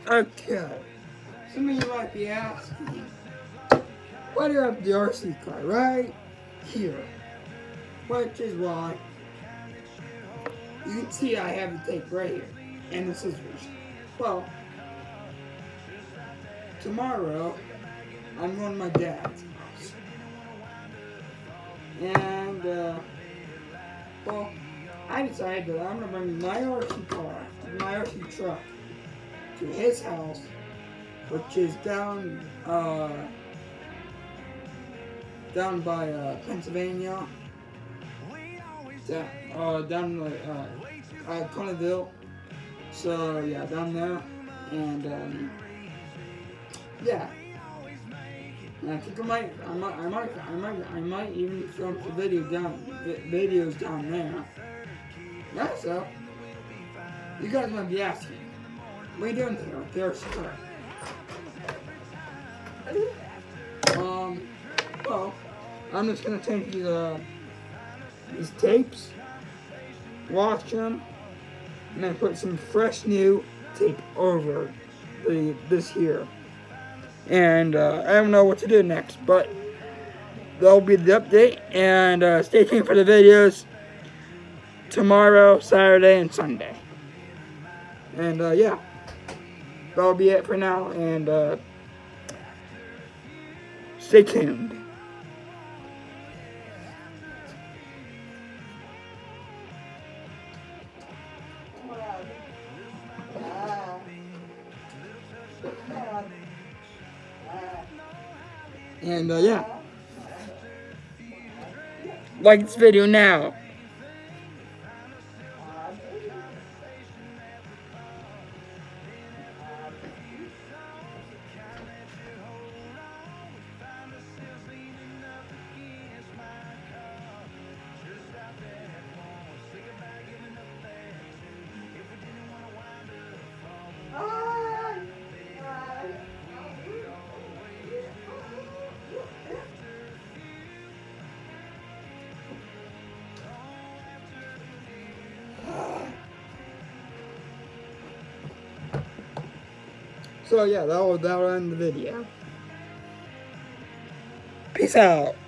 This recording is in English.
Okay. Some of you might be asking, why do you have the RC car right here? Which is why you can see I have the tape right here and the scissors. Well, tomorrow I'm going to my dad's house. And, well, I decided that I'm going to bring my RC car, my RC truck, to his house, which is down by Pennsylvania, down like Connerville. So yeah, down there, and yeah. And I think I might even film some videos down there. Yeah, so you guys might be asking, what are you doing here? There's her. Well, I'm just gonna take these tapes, wash them, and then put some fresh new tape over this here. And I don't know what to do next, but that'll be the update. And stay tuned for the videos tomorrow, Saturday, and Sunday. And yeah, that'll be it for now. And stay tuned. And yeah, like this video now. So yeah, that'll end the video. Peace out.